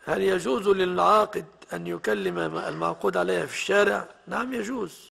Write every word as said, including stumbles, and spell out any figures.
هل يجوز للعاقد أن يكلم المعقود عليها في الشارع؟ نعم يجوز.